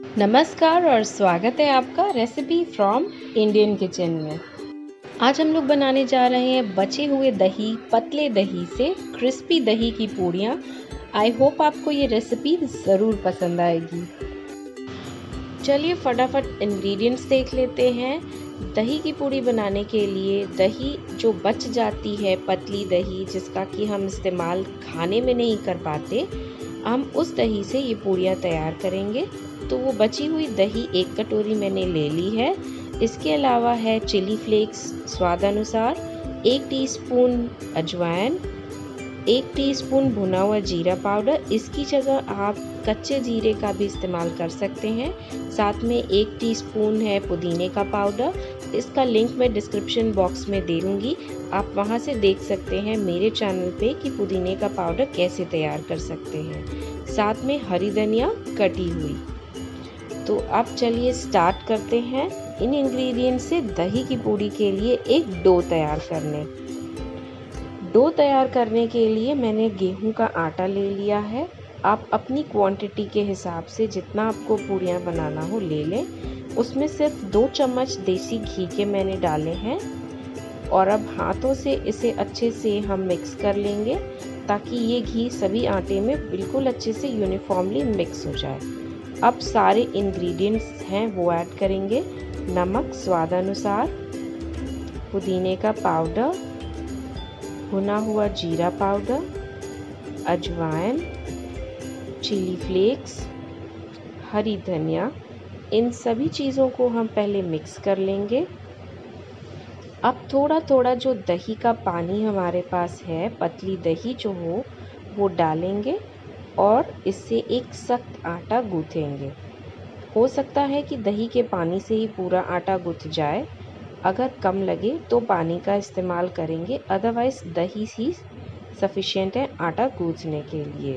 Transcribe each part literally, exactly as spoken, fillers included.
नमस्कार और स्वागत है आपका रेसिपी फ्रॉम इंडियन किचन में। आज हम लोग बनाने जा रहे हैं बचे हुए दही पतले दही से क्रिस्पी दही की पूड़ियाँ। आई होप आपको ये रेसिपी ज़रूर पसंद आएगी। चलिए फटाफट इंग्रेडिएंट्स देख लेते हैं। दही की पूड़ी बनाने के लिए दही जो बच जाती है, पतली दही जिसका कि हम इस्तेमाल खाने में नहीं कर पाते, हम उस दही से ये पूड़ियाँ तैयार करेंगे। तो वो बची हुई दही एक कटोरी मैंने ले ली है। इसके अलावा है चिली फ्लेक्स स्वाद अनुसार, एक टीस्पून अजवाइन, एक टीस्पून भुना हुआ जीरा पाउडर। इसकी जगह आप कच्चे जीरे का भी इस्तेमाल कर सकते हैं। साथ में एक टीस्पून है पुदीने का पाउडर। इसका लिंक मैं डिस्क्रिप्शन बॉक्स में दे दूँगी, आप वहां से देख सकते हैं मेरे चैनल पे कि पुदीने का पाउडर कैसे तैयार कर सकते हैं। साथ में हरी धनिया कटी हुई। तो अब चलिए स्टार्ट करते हैं इन इंग्रेडिएंट से दही की पूड़ी के लिए एक डो तैयार करने। डो तैयार करने के लिए मैंने गेहूं का आटा ले लिया है। आप अपनी क्वांटिटी के हिसाब से जितना आपको पूड़ियाँ बनाना हो ले लें। उसमें सिर्फ दो चम्मच देसी घी के मैंने डाले हैं और अब हाथों से इसे अच्छे से हम मिक्स कर लेंगे ताकि ये घी सभी आटे में बिल्कुल अच्छे से यूनिफॉर्मली मिक्स हो जाए। अब सारे इंग्रेडिएंट्स हैं वो ऐड करेंगे। नमक स्वाद अनुसार, पुदीने का पाउडर, भुना हुआ जीरा पाउडर, अजवाइन, चिली फ्लेक्स, हरी धनिया। इन सभी चीज़ों को हम पहले मिक्स कर लेंगे। अब थोड़ा थोड़ा जो दही का पानी हमारे पास है, पतली दही जो हो वो डालेंगे और इससे एक सख्त आटा गूँथेंगे। हो सकता है कि दही के पानी से ही पूरा आटा गूँथ जाए। अगर कम लगे तो पानी का इस्तेमाल करेंगे, अदरवाइज़ दही ही सफिशिएंट है आटा गूँथने के लिए।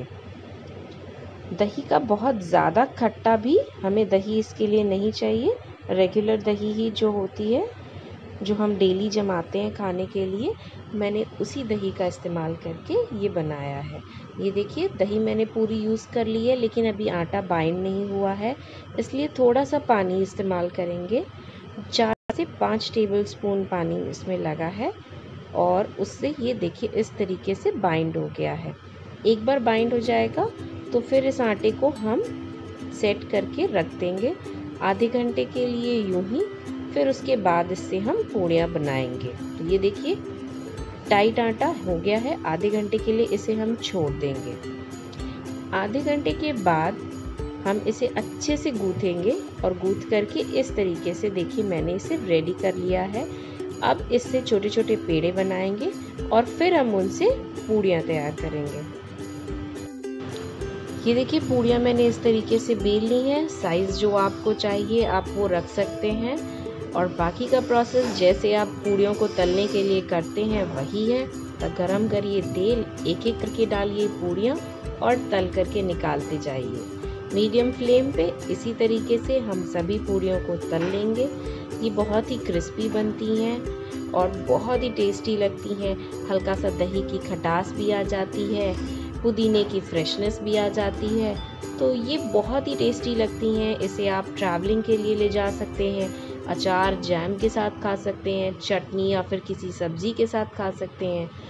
दही का बहुत ज़्यादा खट्टा भी हमें दही इसके लिए नहीं चाहिए। रेगुलर दही ही जो होती है, जो हम डेली जमाते हैं खाने के लिए, मैंने उसी दही का इस्तेमाल करके ये बनाया है। ये देखिए दही मैंने पूरी यूज़ कर ली है, लेकिन अभी आटा बाइंड नहीं हुआ है, इसलिए थोड़ा सा पानी इस्तेमाल करेंगे। चार से पाँच टेबलस्पून पानी इसमें लगा है और उससे ये देखिए इस तरीके से बाइंड हो गया है। एक बार बाइंड हो जाएगा तो फिर इस आटे को हम सेट करके रख देंगे आधे घंटे के लिए यूं ही। फिर उसके बाद इससे हम पूड़ियाँ बनाएंगे। तो ये देखिए टाइट आटा हो गया है। आधे घंटे के लिए इसे हम छोड़ देंगे। आधे घंटे के बाद हम इसे अच्छे से गूँथेंगे और गूँथ करके इस तरीके से देखिए मैंने इसे रेडी कर लिया है। अब इससे छोटे छोटे पेड़े बनाएंगे और फिर हम उनसे पूड़ियाँ तैयार करेंगे। ये देखिए पूड़ियाँ मैंने इस तरीके से बेल ली हैं। साइज़ जो आपको चाहिए आप वो रख सकते हैं और बाकी का प्रोसेस जैसे आप पूड़ियों को तलने के लिए करते हैं वही है। तो गरम करिए तेल, एक एक करके डालिए पूड़ियाँ और तल करके निकालते जाइए मीडियम फ्लेम पे। इसी तरीके से हम सभी पूड़ियों को तल लेंगे। ये बहुत ही क्रिस्पी बनती हैं और बहुत ही टेस्टी लगती हैं। हल्का सा दही की खटास भी आ जाती है, पुदीने की फ्रेशनेस भी आ जाती है, तो ये बहुत ही टेस्टी लगती हैं। इसे आप ट्रैवलिंग के लिए ले जा सकते हैं, अचार जैम के साथ खा सकते हैं, चटनी या फिर किसी सब्ज़ी के साथ खा सकते हैं।